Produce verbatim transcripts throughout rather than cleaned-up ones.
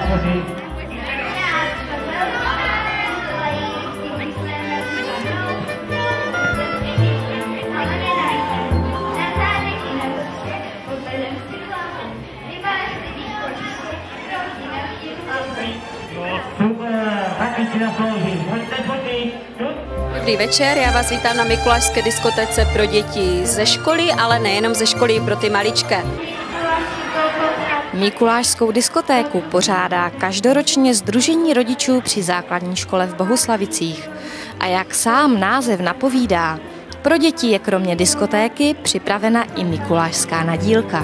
Dobrý večer, já vás vítám na mikulášské diskotéce pro děti ze školy, ale nejenom ze školy, i pro ty maličké. Mikulášskou diskotéku pořádá každoročně Sdružení rodičů při základní škole v Bohuslavicích. A jak sám název napovídá, pro děti je kromě diskotéky připravena i mikulášská nadílka.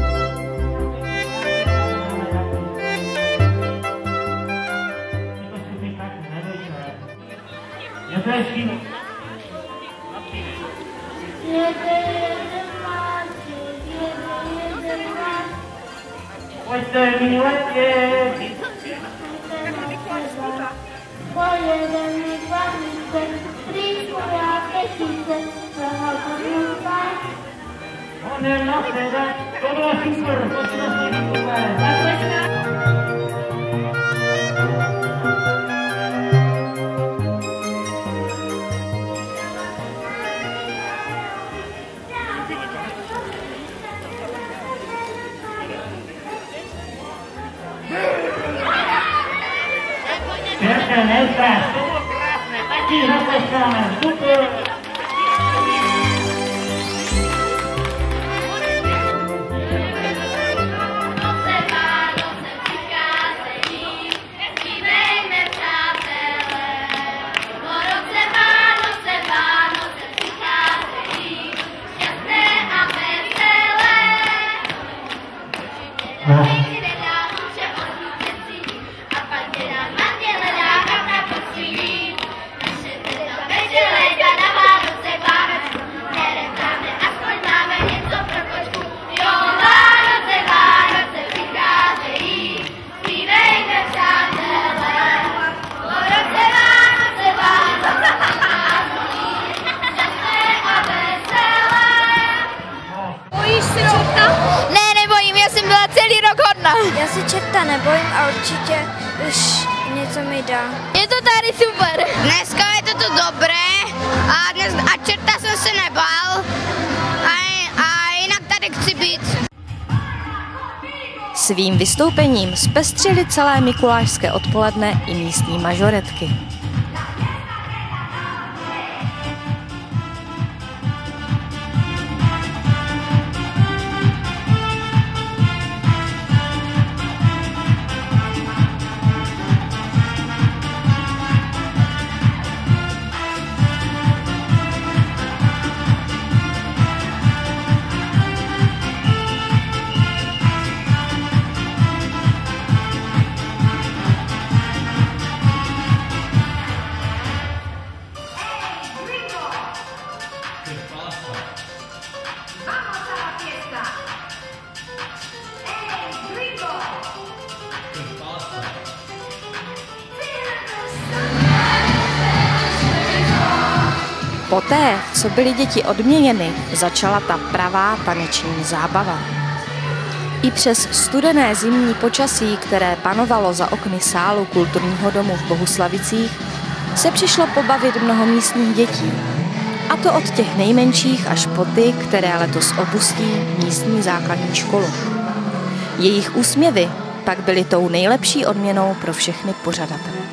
Pojďte mi letě. Pojedeme kvanice, trýku a pětice, zahalkanu spát. Honem na sebe, to bylo super, to bylo super. Pěkné, nezdráš, to bylo krásné, taky zatleskáme, super. Já se čerta nebojím a určitě už něco mi dá. Je to tady super. Dneska je to tu dobré a, dnes, a čerta jsem se nebál a, a jinak tady chci být. Svým vystoupením zpestřili celé mikulášské odpoledne i místní mažoretky. Poté, co byly děti odměněny, začala ta pravá taneční zábava. I přes studené zimní počasí, které panovalo za okny sálu kulturního domu v Bohuslavicích, se přišlo pobavit mnoho místních dětí. A to od těch nejmenších až po ty, které letos opustí místní základní školu. Jejich úsměvy pak byly tou nejlepší odměnou pro všechny pořadatele.